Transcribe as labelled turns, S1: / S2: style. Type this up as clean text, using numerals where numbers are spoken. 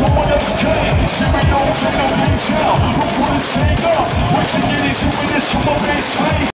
S1: so one of a kind. Cereals and no names out. Who put us hang up? What's in it? Doing this from a man's flame.